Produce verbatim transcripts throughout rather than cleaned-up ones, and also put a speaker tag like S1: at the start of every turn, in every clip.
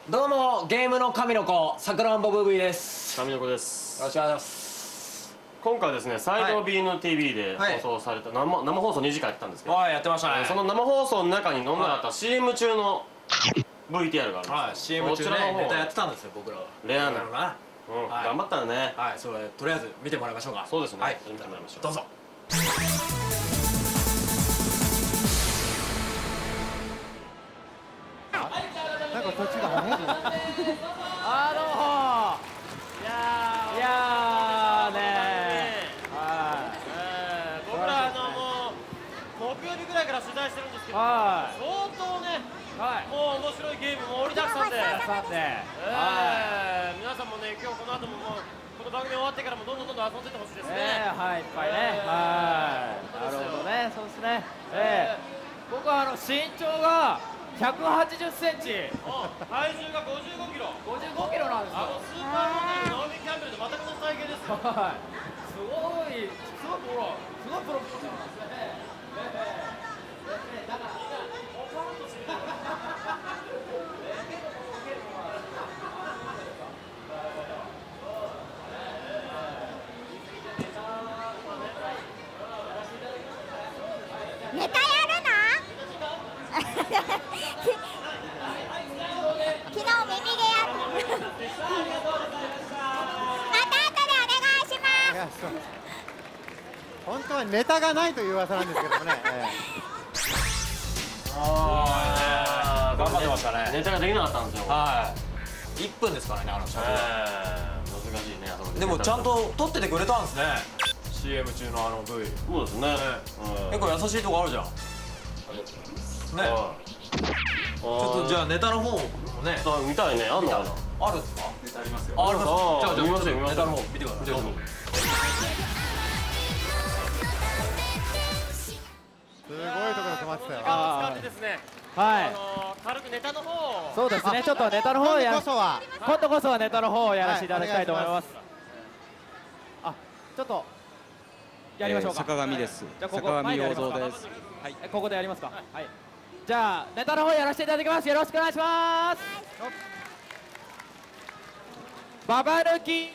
S1: どうもゲームの神の子さくらんぼブーブイです。
S2: 神の子です。
S1: よろしくお願いします。
S2: 今回ですね、サイド ビーエヌティービー で放送された生、生放送にじかんやってたんですけど、
S1: はい、やってましたね。
S2: その生放送の中に飲んだかった シーエム 中の ブイティーアール があるんです。
S1: はい、シーエム 中ねネタやってたんですよ僕らは。
S2: レアなのな。うん、頑張ったよね。
S1: はい、それとりあえず見てもらいましょうか。
S2: そうですね。
S1: はい、
S2: 見てもらいましょう。
S1: どうぞ。
S3: なんかこっちが早いな。
S4: あどうもいやーいやーねはい、
S2: 僕らあのもう木曜日ぐらいから取材してるんですけど、
S4: はい
S2: 相当ね、
S4: はい
S2: もう面白いゲームも盛りだくさんで、
S4: さんで
S2: えー皆さんもね、今日この後ももうこの番組終わってからもどんどんどんどん遊んでってほしいですね。
S4: ねはいいっぱいねはいなるほどねそうですねええ僕はあの身長がひゃくはちじゅっセンチ
S2: 体重がごじゅうごキロ、
S4: ごじゅうごキロなんですよ。
S2: あのスーパーモデルのナオミ・キャンベルと全くの体型ですよ。
S4: はいすごいすごいほらすごいプロポーションなんですね。だからオカウントしてる。
S5: ネタやるの？昨日耳毛やった。また後でお願いします。
S3: いや、そう。本当はネタがないという噂なんですけどもね。え
S1: ああ、頑張ってましたね。
S2: ネタができなかったんですよ。
S1: はい。いっぷんですからね、あの写真。
S2: 難しいね。
S1: でもちゃんと撮っててくれたんですね。シーエム 中のあの V。
S2: そうですね。
S1: 結構優しいとこあるじゃん。ね。ちょっとじゃあネタの方もね。
S2: 見たいね。あんのかな。
S1: あるんですか？
S6: ネタありますよ。
S1: あります。じゃあじゃあ
S2: 見ましょう見ましょう。
S1: ネタの方見てください。どうぞ。
S3: すごいところ止まってたよ。
S2: 使ってですね。
S4: はい
S2: あの軽くネタの方を。
S4: そうですねちょっとネタの方をや
S3: 今度こそは。
S4: 今度こそはネタの方をやらせていただきたいと思います。あちょっとやりましょうか。
S6: 坂上です。
S4: じゃあここ
S6: 坂上洋
S4: 前でやりますか
S6: 三です。はい。
S4: えここでやりますか。はい。じゃあネタの方やらせていただきます。よろしくお願いします。ババ抜き。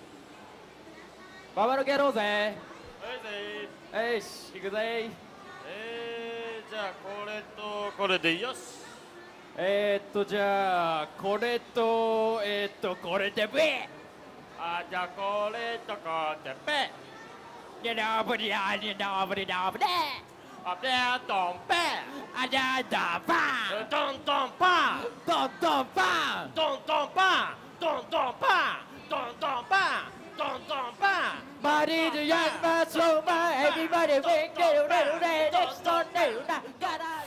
S4: ババ抜けやろうぜ。
S2: はいぜ。
S4: えいし行くぜ。
S2: えーじゃあこれとこれでよし。
S4: えー、っとじゃあこれとえー、っとこれでブー。
S2: あじゃあこれとこれでペ。
S4: ニャブリアニャブリナブリ。
S2: あペアトンペ。
S4: あじゃだバーン。
S2: トントンパン。
S4: ドンドンバーン。
S2: トントンパン。トントンパン。トントンパン。トントンパン。
S4: Body to young man, slow man, everybody wake it, little red, it's so new, now, gotta.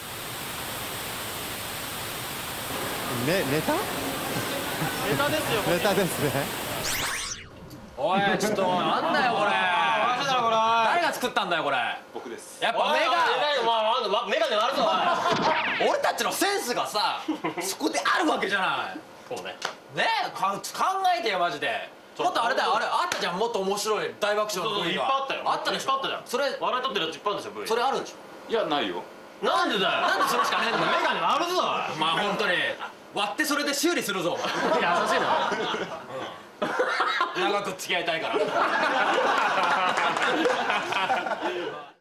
S3: ね、ネタ？
S2: ネタですよ。
S3: ネタですね。
S1: おい、ちょっとなんだよこれ。誰が作ったんだよこれ。
S6: 僕です。
S1: やっぱ目が。
S2: メガネあるぞ。
S1: 俺たちのセンスがさ、そこであるわけじゃない。
S2: そうね。
S1: ねえ、か考えてよマジで。もっとあれだよ、あれあったじゃん、もっと面白い大爆笑の V が。
S2: いっぱいあったよ。
S1: あったでしょ。
S2: いっぱいあったじゃん。
S1: それ
S2: 笑い取ってるやついっぱいあるでしょ。V。
S1: それあるでしょ。
S6: いやないよ。
S2: なんでだよ。
S1: なんでそれしかねえんだよ。
S2: メガネあるぞ。
S1: まあ本当に割ってそれで修理するぞ。
S2: 優しいな。
S1: 長く付き合いたいから。